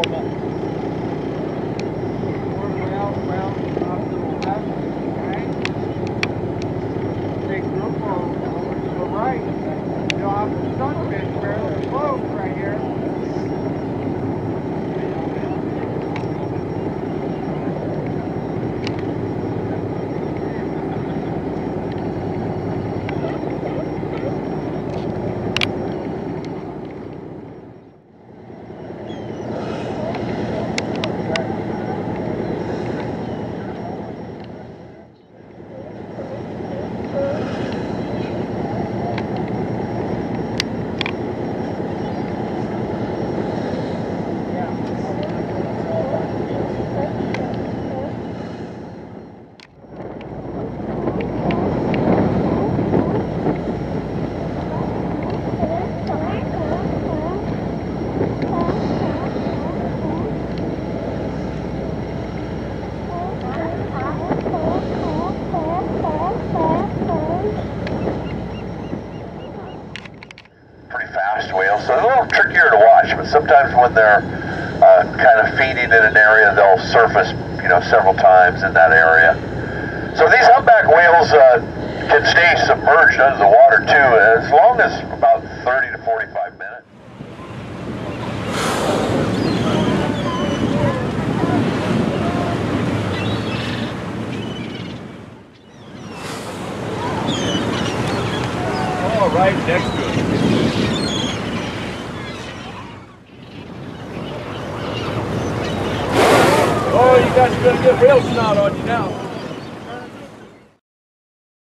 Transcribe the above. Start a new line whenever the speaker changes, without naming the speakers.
warm up.
Work well off to the left, right? Take group over to the right. You'll have the sunfish barely float right here.
Whales, so it's a little trickier to watch, but sometimes when they're kind of feeding in an area, they'll surface, several times in that area. So these humpback whales can stay submerged under the water too, as long as about 30 to 45 minutes.
All right, next to it. Oh, you got a good whale snot on you now.